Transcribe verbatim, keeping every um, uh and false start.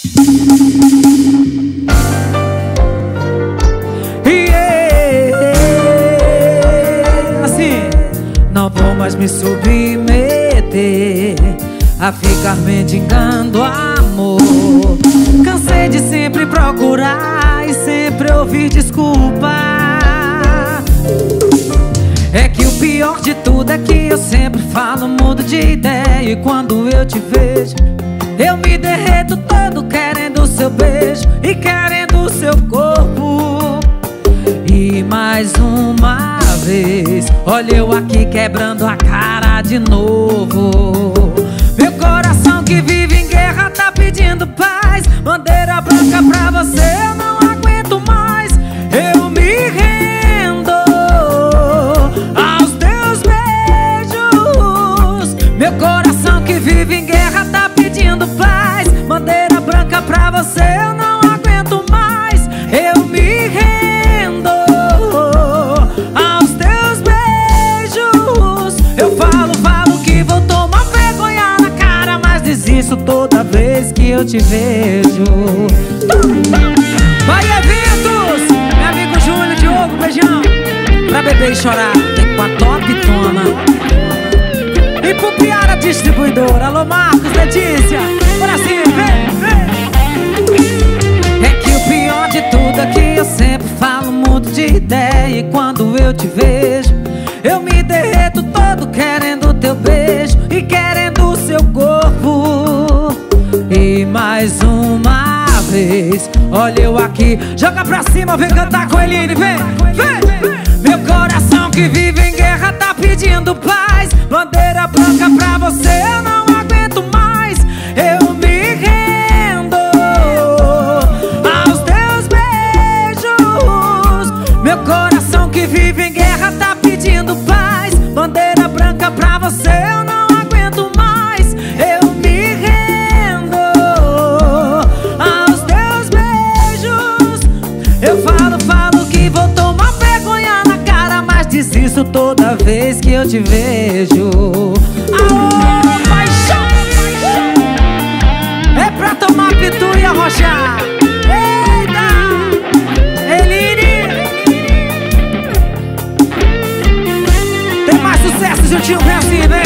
Não vou mais me submeter a ficar mendigando amor. Cansei de sempre procurar e sempre ouvir desculpa. É que o pior de tudo é que eu sempre falo, mudo de ideia. E quando eu te vejo, eu me derreto todo querendo o seu beijo e querendo o seu corpo. E mais uma vez, olha eu aqui quebrando a cara de novo. Meu coração que vive em guerra tá pedindo paz. Bandeira branca pra você, eu não aguento mais. Eu me rendo aos teus beijos. Meu coração que vive em guerra tá pedindo paz. Bandeira branca pra você, eu não aguento mais. Eu me rendo aos teus beijos. Eu falo, falo que vou tomar vergonha na cara, mas desisto toda vez que eu te vejo. Vai, eventos! Meu amigo Júnior, Diogo, beijão. Pra beber e chorar, tem com a top tona. E pro Piara Distribuidora, alô Marcos, Letícia, bora assim, vem, vem. É que o pior de tudo é que eu sempre falo, mudo de ideia. E quando eu te vejo, eu me derreto todo querendo o teu beijo e querendo o seu corpo. E mais uma vez, olha eu aqui, joga pra cima, vem cantar com a Eline, vem, vem. Meu coração que vive em guerra tá pedindo paz. Bandeira branca pra você, eu não aguento mais. Eu me rendo aos teus beijos. Meu coração que vive em guerra tá pedindo paz. Bandeira branca pra você, eu não aguento mais. Eu me rendo aos teus beijos. Eu falo, falo que vou tomar vergonha na cara, mas desisto toda vez que eu te vejo. Aô, paixão! É pra tomar pitu e arrochar. Eita! Eline! Tem mais sucesso juntinho, vem assim, vem!